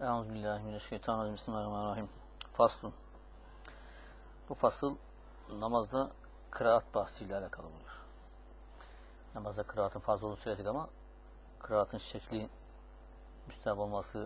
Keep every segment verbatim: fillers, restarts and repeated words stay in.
Euzubillahimineşşeytanirracim. Bismillahirrahmanirrahim. Faslun. Bu fasıl namazda kıraat bahsiyle alakalı oluyor. Namazda kıraatın fazla olduğunu söyledik ama kıraatın şekli müstehap olması,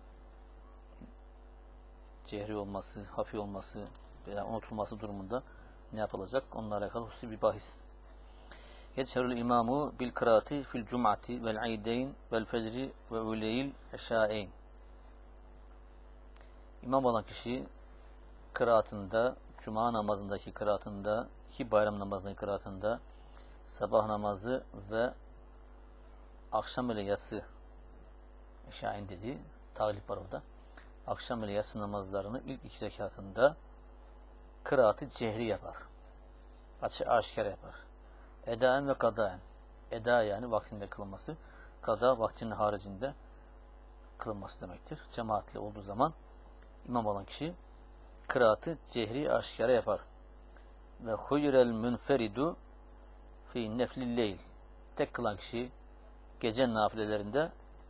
cehri olması, hafif olması veya unutulması durumunda ne yapılacak? Onunla alakalı hususi bir bahis. Yetşerül imamu bil kıraati fil cum'ati vel aydeyn vel fecri ve uleyil eşâeyn. İmam olan kişi kıraatında, cuma namazındaki kıraatında, ki bayram namazındaki kıraatında, sabah namazı ve akşam ile yatsı, eşâeyn dediği taglip var orada. Akşam ile yatsı namazlarını ilk iki rekatında kıraatı cehri yapar. Açık aşikar yapar. Edaen ve kadaen. Eda yani vaktinde kılınması. Kada vaktinin haricinde kılınması demektir. Cemaatle olduğu zaman imam olan kişi kıraatı cehri aşikara yapar. Ve huyrel münferidu fi neflil leyl. Tek kılan kişi gece nafilelerinde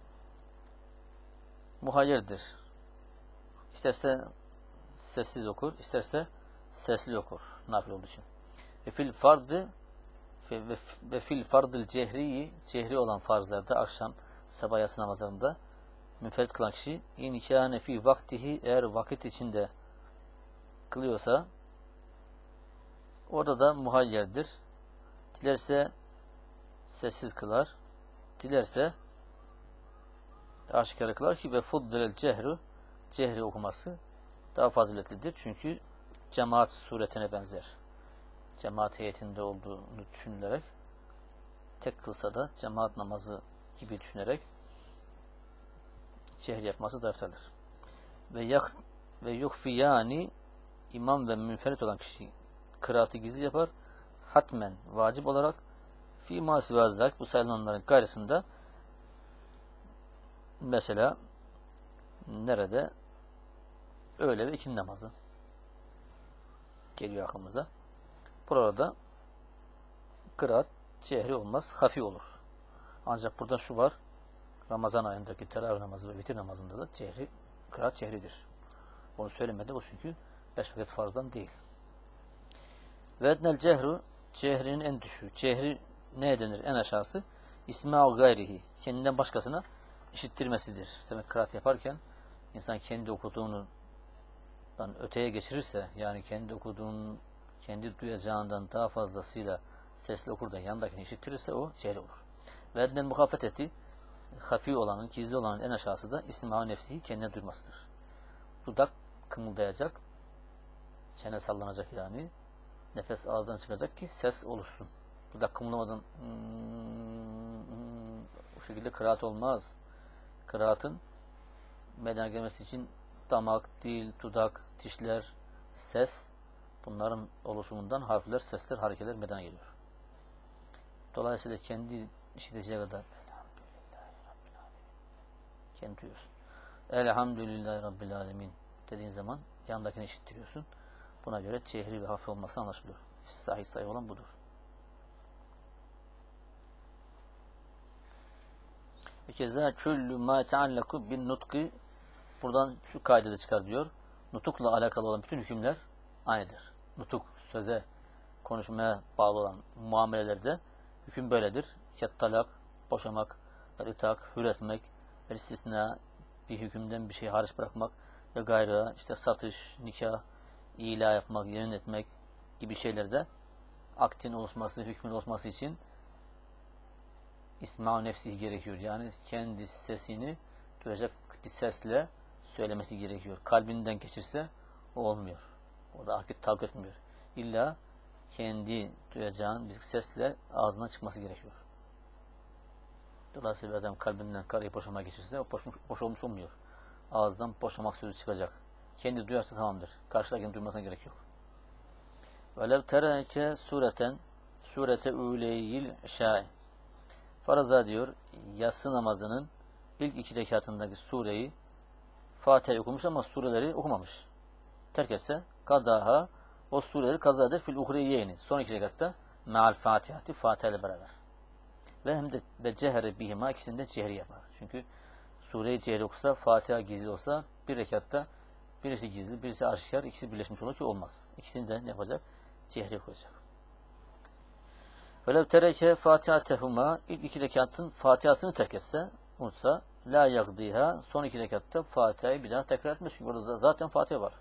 muhayyerdir. İsterse sessiz okur, isterse sesli okur nafile olduğu için. Ve fil fardı ve, ve fil fardıl cehri, cehri olan farzlarda akşam sabah yatsı namazlarında münferit kılan kişi in kâne fî vaktihi, eğer vakit içinde kılıyorsa orada da muhayyerdir. Dilerse sessiz kılar, dilerse aşikar kılar ki ve fuddilel cehru, cehri okuması daha faziletlidir. Çünkü cemaat suretine benzer. Cemaat heyetinde olduğunu düşünülerek tek kılsa da cemaat namazı gibi düşünerek cehri yapması da eftaldir. Ve yak ve yukfiyani, imam ve münferit olan kişi kıraatı gizli yapar. Hatmen, vacip olarak fi mâsi vâzzâk, bu sayılanların gayrısında, mesela nerede? Öğle ve ikindi namazı geliyor aklımıza. Burada kıraat cehri olmaz, hafi olur. Ancak burada şu var, Ramazan ayındaki teravih namazı ve vitir namazında da cehri, kıraat cehridir. Onu söylemedi, o çünkü beş vakit farzdan değil. Ve ednel cehru, cehrinin en düşüğü. Cehri neye denir? En aşağısı İsma'u gayrihi, kendinden başkasına işittirmesidir. Demek kıraat yaparken insan kendi okuduğunu öteye geçirirse, yani kendi okuduğunun kendi duyacağından daha fazlasıyla sesli okur da yandakini işittirirse o cehri olur. Ve ednel muhafeteti, hafi olanın, gizli olanın en aşağısı da İsma'u nefsihi, kendine duymasıdır. Dudak kımıldayacak, çene sallanacak yani. Nefes ağızdan çıkacak ki ses oluşsun. Dudak kımıldamadan hmm, o şekilde kıraat olmaz. Kıraatın meydana gelmesi için damak, dil, dudak, dişler, ses, bunların oluşumundan harfler, sesler, hareketler meydana geliyor. Dolayısıyla kendi işiteceği kadar kendi duyuyorsun. Elhamdülillahi Rabbil Alemin dediğin zaman yandakini işittiriyorsun. Buna göre cehri ve hafif olması anlaşılıyor. Sahih sahih olan budur. Ve keza küllü mâ teallaku bin nutki, buradan şu kaydede çıkar diyor. Nutukla alakalı olan bütün hükümler aynıdır. Nutuk, söze, konuşmaya bağlı olan muamelelerde hüküm böyledir. Kettalak, boşamak, itak, hür etmek, istisna, bir hükümden bir şey hariç bırakmak ve gayrı, işte satış, nikah, ila yapmak, yemin etmek gibi şeylerde aktin oluşması, hükmün oluşması için İsma'u nefsi gerekiyor. Yani kendi sesini duyacak bir sesle söylemesi gerekiyor. Kalbinden geçirse o olmuyor. O da akit takip etmiyor. İlla kendi duyacağın bir sesle ağzından çıkması gerekiyor. Dolayısıyla adam kalbinden karayı boşama geçirse o boş, boş olmuş olmuyor. Ağızdan boşamak sözü çıkacak. Kendi duyarsa tamamdır. Karşıdakinin duymasına gerek yok. Velev tereke sureten surete üleyil şâi. Faraza diyor, yatsı namazının ilk iki rekatındaki sureyi Fatiha okumuş ama sureleri okumamış. Terk etse kadaha, o sureleri kaza eder fil uhriyeyni. Son iki rekatta meal Fatiha'ti, Fatiha ile beraber. Ve hem de ve cehre bihima, ikisini de cehri yapar. Çünkü Sure-i Cehri okusa, Fatiha gizli olsa bir rekatta birisi gizli, birisi aşikar, ikisi birleşmiş olur ki olmaz. İkisini de ne yapacak? Cehri okuyacak. Velev tereke Fatihatehuma ilk iki rekatın Fatihasını terk etse, unutsa, la yagdiha son iki rekatta Fatiha'yı bir daha tekrar etmiş. Çünkü orada zaten Fatiha var.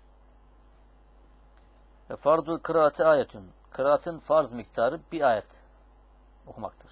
Ve fardul kıraati ayetün. Kıraatın farz miktarı bir ayet okumaktır.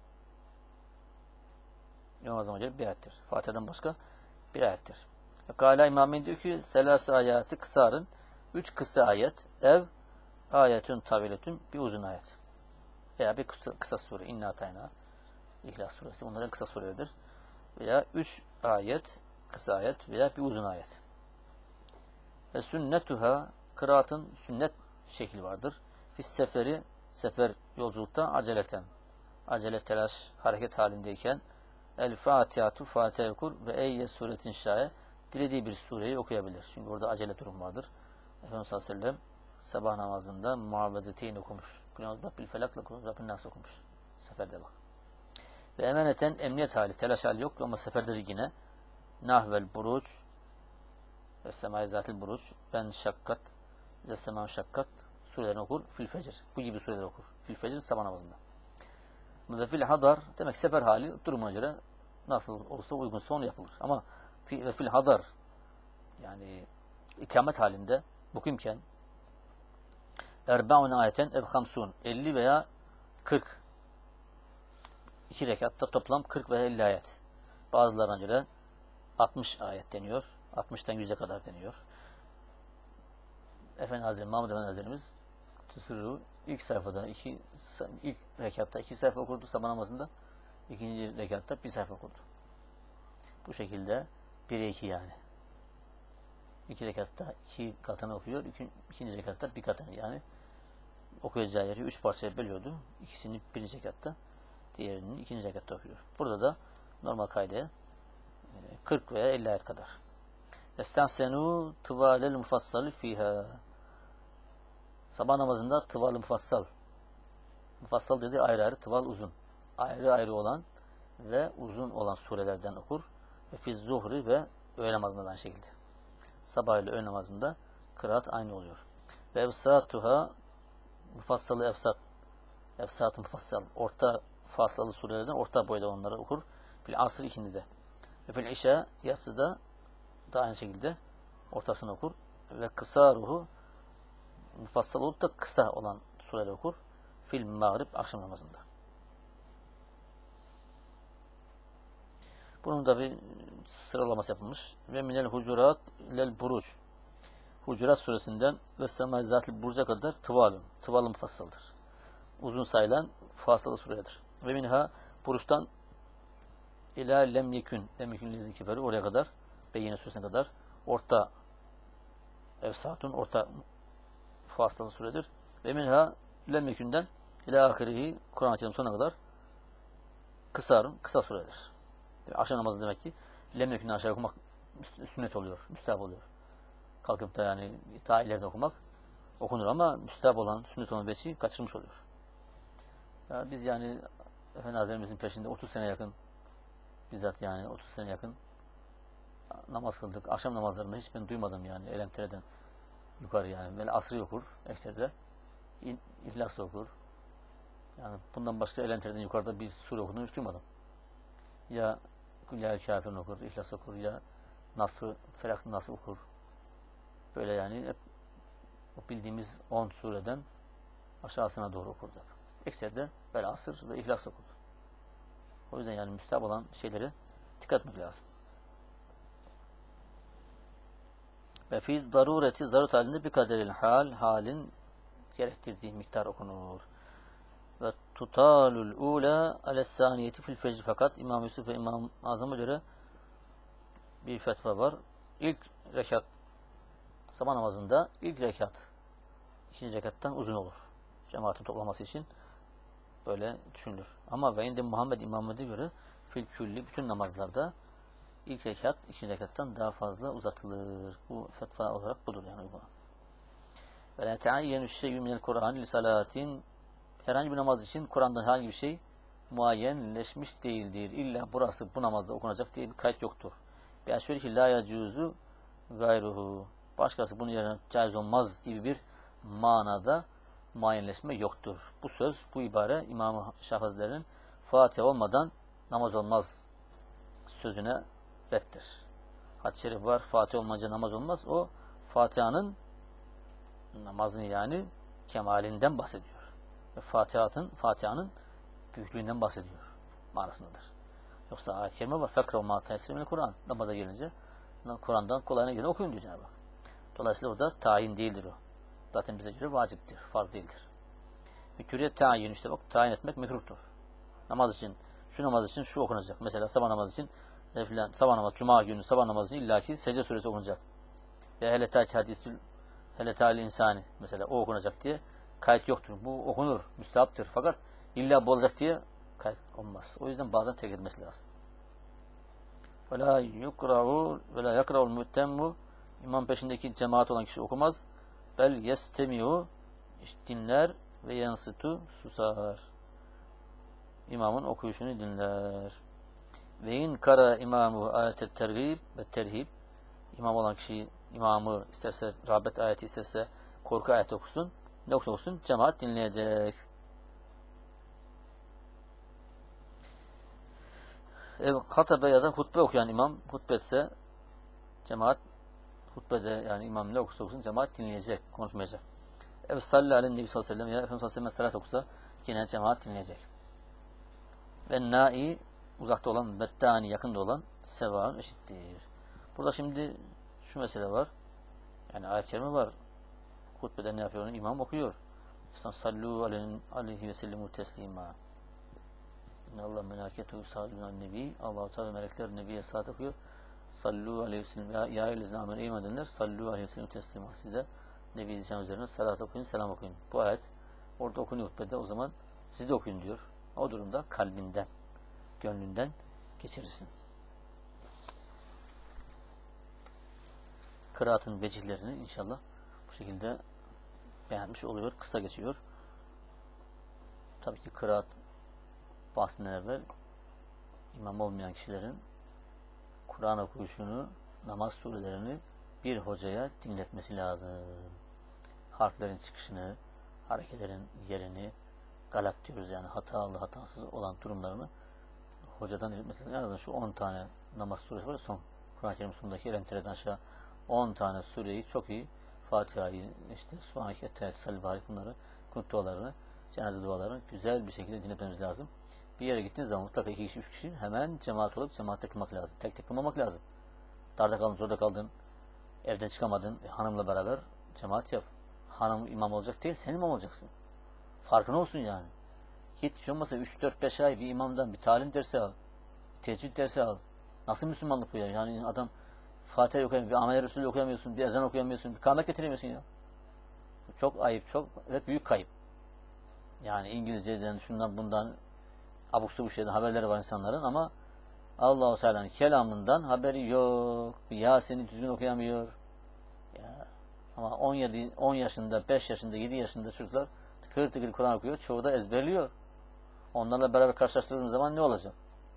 İmam Azam'a göre bir ayettir. Fatiha'dan başka bir ayettir. Ve Kâlâ İmâmin diyor ki selâsü ayatı kısarın üç kısa ayet ev ayetün taviletün bir uzun ayet. Veya bir kısa, kısa sure. İnna Atayna İhlas suresi. Bunların kısa surelerdir. Veya üç ayet kısa ayet veya bir uzun ayet. Ve sünnetuha kıraatın sünnet şekli vardır. Fis seferi sefer yolculukta aceleten. Acele telaş hareket halindeyken el Fatihatu Fatiha okur ve eyye suretin şaye dilediği bir sureyi okuyabilir. Çünkü orada acele durum vardır. Efendimiz sallallahu aleyhi ve sellem sabah namazında muavvezeteyn okumuş. Kulâ Rabbil felakla Kulâ Rabbin nas okumuş. Seferde bak. Ve emaneten emniyet hali, telaş hali yok ama seferde yine nahvel buruç ve semâi zâtil buruç ben şakkat ve semâ şakkat surelerini okur. Fil fecir. Bu gibi sureleri okur. Fil fecir sabah namazında. Ve fil hadar demek sefer hali durumuna göre nasıl olursa uygunsa onu yapılır. Ama fi, fil hadar yani ikamet halinde bukimken erbaun ayeten ev hamsun elli veya kırk iki rekatta toplam kırk veya elli ayet. Bazılarına göre altmış ayet deniyor. altmıştan yüze kadar deniyor. Efendi Hazretleri, Mahmud Efendi Hazretlerimiz Tüsürü ilk sayfada iki, ilk rekatta iki sayfa okurdu sabah namazında. İkinci rekatta bir sayfa okurdu. Bu şekilde bire iki yani. İki rekatta iki katını okuyor. İki, ikinci rekatta bir katını yani. Okuyacağı yeri üç parçaya bölüyordu. İkisini birinci rekatta, diğerini ikinci rekatta okuyor. Burada da normal kaydeye kırk veya elli ayet kadar. Estahsenu tıvalel mufassali fiha. Sabah namazında tıval-ı mufassal. Mufassal dediği ayrı ayrı, tıval uzun. Ayrı ayrı olan ve uzun olan surelerden okur. Ve fiz zuhri ve öğle namazında da aynı şekilde. Sabah ile öğle namazında kıraat aynı oluyor. Ve efsatuha mufassalı efsat. Efsat-ı mufassal. Orta fassalı surelerden orta boyda onları okur. Fil asr ikindide. Ve fil işe yatsıda da aynı şekilde ortasını okur. Ve kısa ruhu mufassal olup da kısa olan sureleri okur. Fil mağrib akşam namazında. Bunun da bir sıralaması yapılmış. Ve minel hucurat lel buruç. Hucurat suresinden ve semâi zâtil burca kadar tıvalun. Tıvalun mufassaldır. Uzun sayılan fasılı suredir. Ve minha buruçtan ila lem yekün. Lem yekün lezî kiberi oraya kadar Beyyine suresine kadar orta efsatun orta fasılı suredir. Ve minha lem yekünden ila ahirihi Kur'an-ı Kerim sonuna kadar kısarun kısa suredir. Yani akşam namazı demek ki lem yekünden aşağı okumak sünnet oluyor, müstehap oluyor. Kalkıp da yani daha ileride okumak okunur ama müstehap olan, sünnet olan beşi kaçırmış oluyor. Ya biz yani Efendi Hazretlerimizin peşinde otuz sene yakın bizzat yani otuz sene yakın namaz kıldık. Akşam namazlarında hiç ben duymadım yani elemtereden yukarı yani. Böyle asrı okur ekserde. İhlas okur. Yani bundan başka elemtereden yukarıda bir sure okuduğunu hiç duymadım. Ya Gülyâ Kâfirun okur, İhlas okur ya Nasr, Felak Nasr okur. Böyle yani hep o bildiğimiz on sureden aşağısına doğru okurdu. Ekserde böyle asır ve İhlas okurdu. O yüzden yani müstehap olan şeyleri dikkat etmek lazım. Ve fi darureti zarut halinde bir kaderil hal halin gerektirdiği miktar okunur. Ve tutalul ula alessaniyeti fil fecr fakat İmam Yusuf ve İmam Azam'a göre bir fetva var. İlk rekat sabah namazında ilk rekat ikinci rekattan uzun olur. Cemaatin toplaması için böyle düşünülür. Ama ve indi Muhammed İmam'e göre fil külli bütün namazlarda ilk rekat ikinci rekattan daha fazla uzatılır. Bu fetva olarak budur yani uygulanan. Ve la teayyenu şey'ün minel Kur'an li salatin herhangi bir namaz için Kur'an'dan herhangi bir şey muayyenleşmiş değildir. İlla burası bu namazda okunacak diye bir kayıt yoktur. Yani şöyle ki la yacuzu gayruhu. Başkası bunun yerine caiz olmaz gibi bir manada muayenleşme yoktur. Bu söz, bu ibare İmam-ı Şafii Hazretleri'nin Fatiha olmadan namaz olmaz sözüne rettir. Hadis-i şerif var, Fatiha olmayınca namaz olmaz. O Fatiha'nın namazın yani kemalinden bahsediyor. Ve Fatiha'nın Fatiha'nın büyüklüğünden bahsediyor manasındadır. Yoksa ayet-i kerime var. Fekra ma teyessir Kur'an. Namaza gelince Kur'an'dan kolayına geleni okuyun diyor Cenab-ı Hak. Dolayısıyla orada tayin değildir o. Zaten bize göre vaciptir, farz değildir. Mekruhiyet tayin işte bak, tayin etmek mekruhtur. Namaz için, şu namaz için şu okunacak. Mesela sabah namazı için e, filan, sabah namazı, cuma günü sabah namazı illaki secde suresi okunacak. Ve hele tâki hadisül hele tâli insani mesela o okunacak diye kayıt yoktur. Bu okunur, müstehaptır. Fakat illa bu olacak diye kayıt olmaz. O yüzden bazen terk etmesi lazım. Ve la yukra'u ve la yakra'ul mu'temmu İmam peşindeki cemaat olan kişi okumaz. Bel yestemi'u dinler ve yansıtu susar. İmamın okuyuşunu dinler. Ve in kara imamu ayet-i tergib ve terhib. İmam olan kişi imamı isterse rağbet ayeti isterse korku ayeti okusun. Ne okusun okusun? Cemaat dinleyecek. Evet, hatabe ya da hutbe okuyan imam hutbe etse cemaat hutbede yani imam ne okursa okusun cemaat dinleyecek, konuşmayacak. Evet sallallahu aleyhi ve sellem ya Efendimiz sallallahu aleyhi ve sellem salat okusa yine cemaat dinleyecek. Ve nai uzakta olan bettani yakında olan sevaun eşittir. Burada şimdi şu mesele var. Yani ayet-i kerime var. Hutbede ne yapıyor? İmam okuyor. Sallu aleyhi ve sellemu teslima. Allah melâketu sallûn nebi. Allah-u Teala melekler nebiye salat okuyor. Sallu aleyhi ve sellem. Ya ya eylezine amel iman edenler sallu aleyhi ve sellem teslima. Siz de Nebi Zişan üzerine salat okuyun, selam okuyun. Bu ayet orada okunuyor hutbede. O zaman siz de okuyun diyor. O durumda kalbinden, gönlünden geçirirsin. Kıraatın vecihlerini inşallah bu şekilde beğenmiş oluyor. Kısa geçiyor. Tabii ki kıraat bahsinden evvel imam olmayan kişilerin Kur'an okuyuşunu, namaz surelerini bir hocaya dinletmesi lazım. Harflerin çıkışını, hareketlerin yerini, galat diyoruz yani hatalı, hatasız olan durumlarını hocadan dinletmesi lazım. En azından şu on tane namaz suresi var. Son Kur'an-ı Kerim sonundaki Rentere'den aşağı on tane sureyi çok iyi, Fatiha'yı, işte Subhaneke, Teala, Salli, bunları, kunt dualarını, cenaze dualarını güzel bir şekilde dinletmemiz lazım. Bir yere gittiğiniz zaman mutlaka iki kişi, üç kişi hemen cemaat olup cemaatte kılmak lazım. Tek tek kılmamak lazım. Darda kaldın, zorda kaldın, evden çıkamadın, e, hanımla beraber cemaat yap. Hanım imam olacak değil, sen imam olacaksın. Farkın olsun yani. Git, hiç olmazsa üç dört beş ay bir imamdan bir talim dersi al. Teheccüd dersi al. Nasıl Müslümanlık bu ya? Yani adam Fatiha okuyamıyor, bir amel Resulü okuyamıyorsun, bir ezan okuyamıyorsun, bir kâmet getiremiyorsun ya. Çok ayıp, çok ve büyük kayıp. Yani İngilizceden, şundan bundan abuk subuk şeyden haberleri var insanların ama Allah-u Teala'nın kelamından haberi yok. Yasin'i düzgün okuyamıyor. Ya. Ama on yedi, on yaşında, beş yaşında, yedi yaşında çocuklar tıkır tıkır Kur'an okuyor. Çoğu da ezberliyor. Onlarla beraber karşılaştırdığımız zaman ne olacak?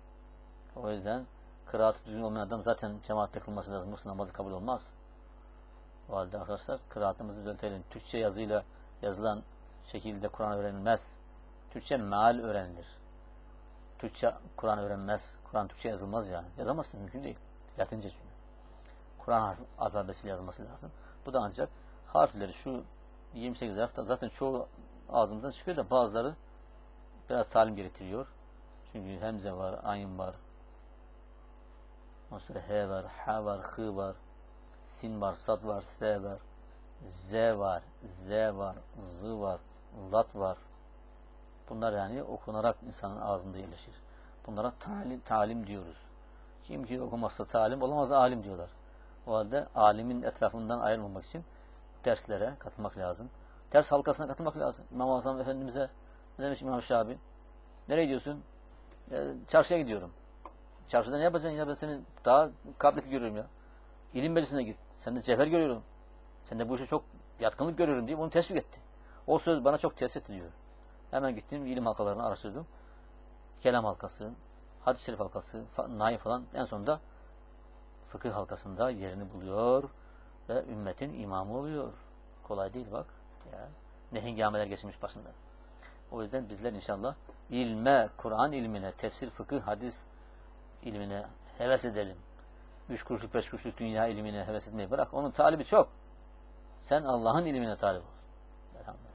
O yüzden kıraatı düzgün olmayan adam zaten cemaatte kılması lazım. Yoksa namazı kabul olmaz. O halde arkadaşlar kıraatımızı düzeltelim. Türkçe yazıyla yazılan şekilde Kur'an öğrenilmez. Türkçe meal öğrenilir. Türkçe Kur'an öğrenmez. Kur'an Türkçe yazılmaz yani. Yazamazsın, mümkün değil. Latince çünkü. Kur'an alfabesiyle yazılması lazım. Bu da ancak harfleri şu yirmi sekiz harfta zaten çoğu ağzımızdan çıkıyor da bazıları biraz talim gerektiriyor. Çünkü hemze var, ayn var. Ondan sonra he var, ha var, hı var, sin var, sad var, f var, z var, z var, z var, lat var. Bunlar yani okunarak insanın ağzında yerleşir. Bunlara talim, talim diyoruz. Kim ki okumazsa talim olamaz, alim diyorlar. O halde alimin etrafından ayrılmamak için derslere katılmak lazım. Ders halkasına katılmak lazım. İmam-ı Azam Efendimiz'e ne demiş İmam Şabi? Nereye gidiyorsun? E, çarşıya gidiyorum. Çarşıda ne yapacaksın ya? Ben seni daha kabiliyetli görüyorum ya. İlim meclisine git. Sende cevher görüyorum. Sende bu işe çok yatkınlık görüyorum diye onu teşvik etti. O söz bana çok tesir ediyor. Hemen gittim, ilim halkalarını araştırdım. Kelam halkası, hadis-i şerif halkası, naif falan. En sonunda fıkıh halkasında yerini buluyor ve ümmetin imamı oluyor. Kolay değil bak. Ya. Ne hengameler geçirmiş başında. O yüzden bizler inşallah ilme, Kur'an ilmine, tefsir, fıkıh, hadis ilmine heves edelim. Üç kuruşluk, beş kuruşluk dünya ilmine heves etmeyi bırak. Onun talibi çok. Sen Allah'ın ilmine talip ol. Elhamdülillah.